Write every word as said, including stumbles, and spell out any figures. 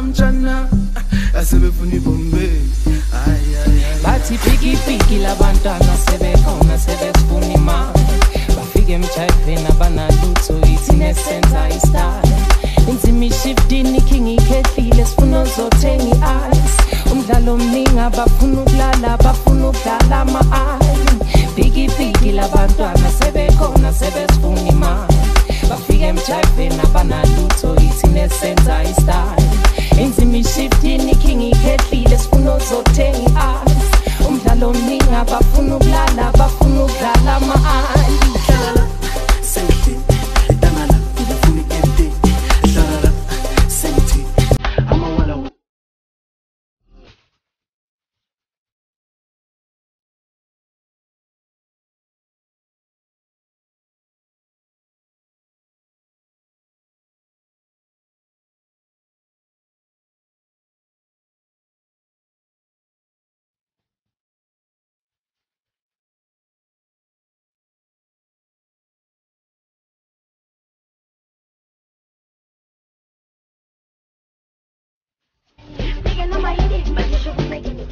mchana asebefuna ibombe bathi piki piki labantwana sebekhona sebefuna imali bafike emjayiveni abanalutho ithine senza istyle inzima ishiftini king ikhehlile sifuna uzothenga i-ice umdlalo omningi abafuna ukulala bafuna ukudlala ama-ali piki piki labantwana sebekhona sebefuna imali bafike emjayiveni abanalutho ithine senza istyle inzima ishiftini king ikhehlile sifuna uzothenga i-ice umdlalo omningi abafuna ukulala bafuna ukudlala ama-ali Nigga, no, my idiot, but you should be making it.